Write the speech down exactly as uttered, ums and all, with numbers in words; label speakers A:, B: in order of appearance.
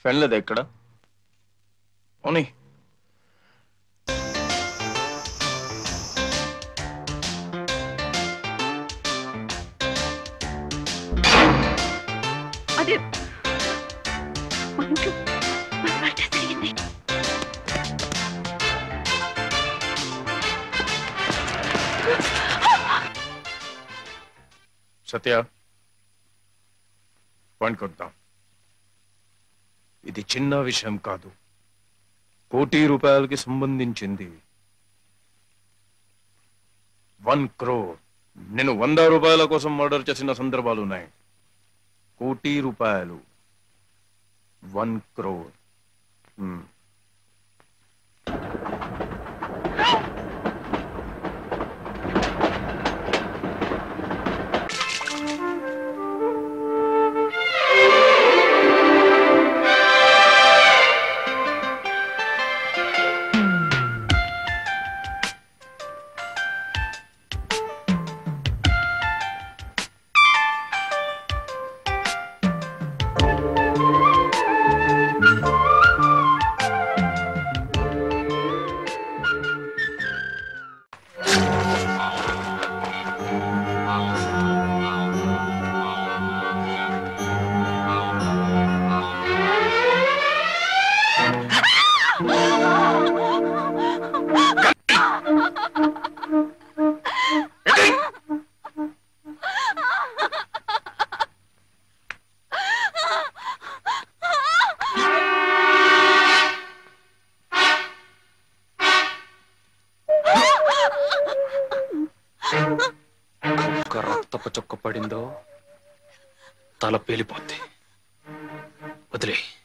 A: Friend లేదా ఇక్కడ ఓనీ
B: అదే
A: సత్య పాయింట్ కొద్దాం. ఇది చిన్న విషయం కాదు, కోటి రూపాయలకి సంబంధించింది. వన్ క్రోర్. నేను వంద రూపాయల కోసం మర్డర్ చేసిన సందర్భాలు ఉన్నాయి. కోటి రూపాయలు, వన్ క్రోర్. ఒక్క రక్తపు చొక్క పడిందో తల పేలిపోద్ది. వదిలే.